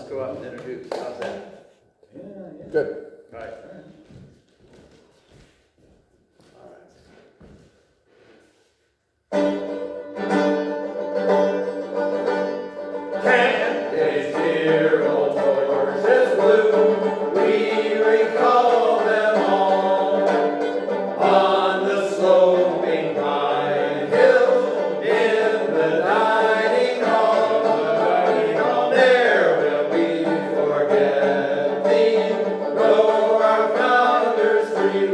go up and introduce. How's that? Yeah. Good. All right. Camp days, dear old horses blue, we recall them all on the sloping pine hills in the dining hall. There will be forgetting, though our founders 3,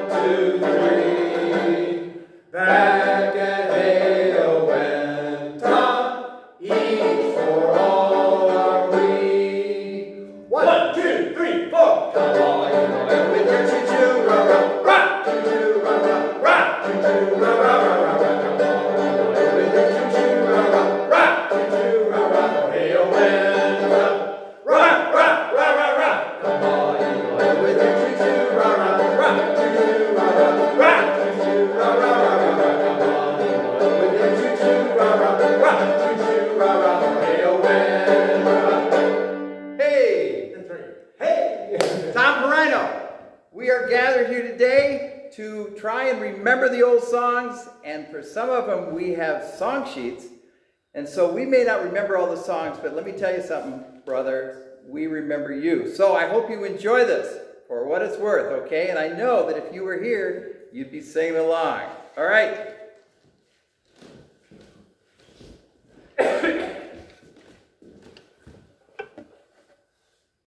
1, 2, 3. Back at Hale when Tom eats for all are we. 1, 2, 3, 4. Come on, you know it with your choo-choo, rah-rah, choo-choo, rah-rah, choo-choo, rah-rah. Come on, you know it with your choo-choo, rah-rah, choo-choo, rah-rah. Hale when rah-rah. Come on, you know it with your choo-choo, rah-rah, choo-choo, rah-rah, choo-choo, rah-rah. Hey, Tom Piraino. We are gathered here today to try and remember the old songs, and for some of them we have song sheets, and so we may not remember all the songs, but let me tell you something, brother, we remember you. So I hope you enjoy this for what it's worth, okay? And I know that if you were here, you'd be singing along. All right.